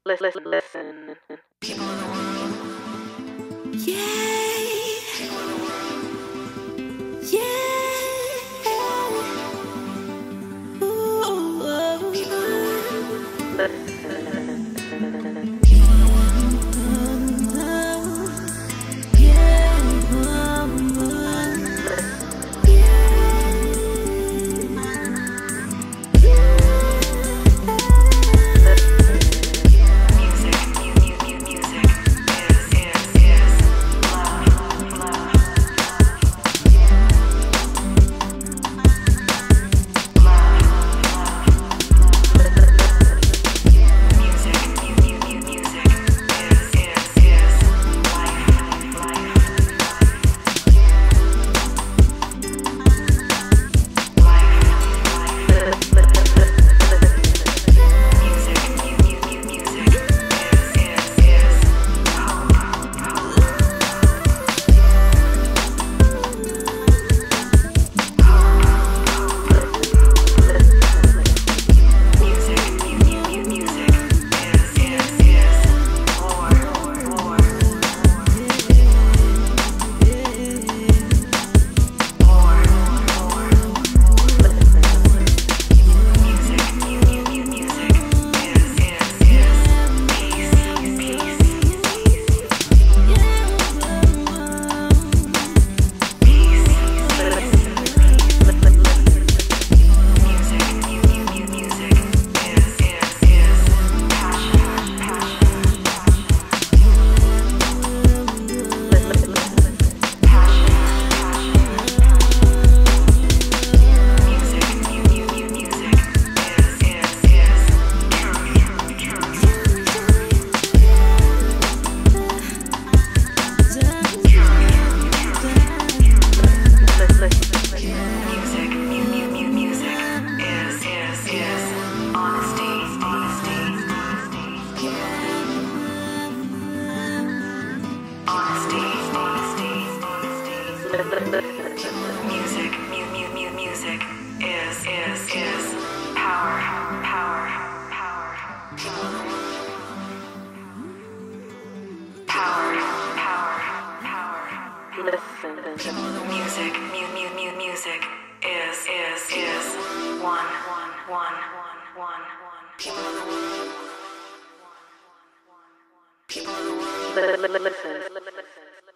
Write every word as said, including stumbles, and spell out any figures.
listen, listen. People in the world. Yeah. Yeah. Ooh. Listen. Music, mu mu mu music is is is power, power, power, power, power, power. Listen. Music, mu mu mu music is is is one one one one one one. People in the world. People in the world. Listen.